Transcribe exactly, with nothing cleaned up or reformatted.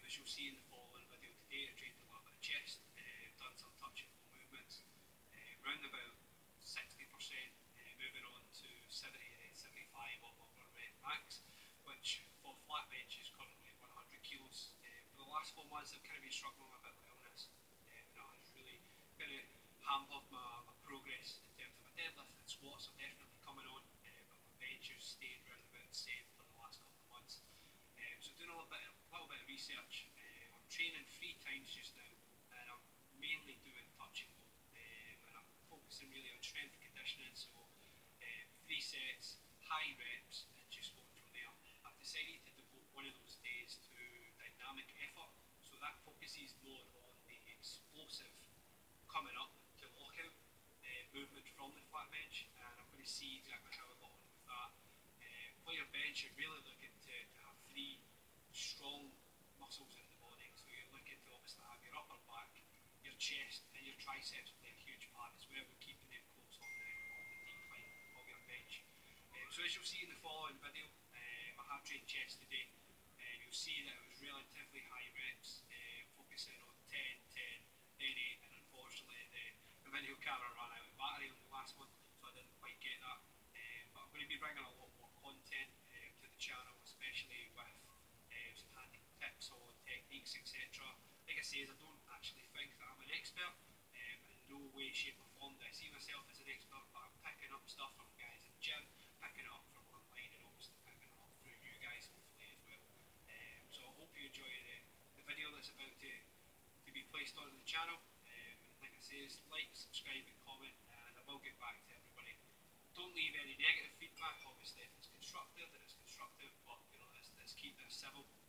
as you'll see in the following video today, I trained a little bit of chest, uh, done some touch and go movements, uh, round about sixty percent, uh, moving on to seventy to seventy-five of our rep max, which for flat bench is currently one hundred kilos. Uh, for the last four months I've kind of been struggling a bit with illness, uh, and that has really kind of hampered my, my progress in terms of my deadlift and squats are definitely coming on, uh, but my bench has stayed round about the same for the last couple of months. Um, so doing a little bit, a little bit of research, uh, I'm training three times just now, and I'm mainly doing touch and go, um, and I'm focusing really on strength and conditioning, so uh, three sets, high reps, and just going from there. I've decided to devote one of those days to dynamic effort, so that focuses more on the explosive coming up to lockout uh, movement from the flat bench, and I'm going to see exactly how I got on with that. Uh, for your bench, you're really looking to, to have three strong muscles in the body, so you're looking to obviously have your upper back, your chest, and your triceps play a huge part as well with keeping them close on the, on the decline of your bench. Um, so as you'll see in the following video, um, I have trained chest today. Um, you'll see that it was relatively high reps, uh, focusing on ten, ten, then eight, and unfortunately the, the video camera ran out of battery on the last one, so I didn't quite get that. Um, but I'm going to be bringing a lot more content uh, to the channel, especially with uh, some handy tips on techniques, et cetera. Like I say, I don't actually think that I'm an expert. Um, in no way, shape or form do I see myself as an expert, but I'm picking up stuff from guys in the gym, picking it up from online, and obviously picking it up through you guys hopefully as well. Um, so I hope you enjoy the, the video that's about to, to be placed on the channel. Um, and like I say, like, subscribe and comment, and I will get back to everybody. Don't leave any negative feedback, obviously if it's constructive then it's constructive, but you know, let's, let's keep this civil.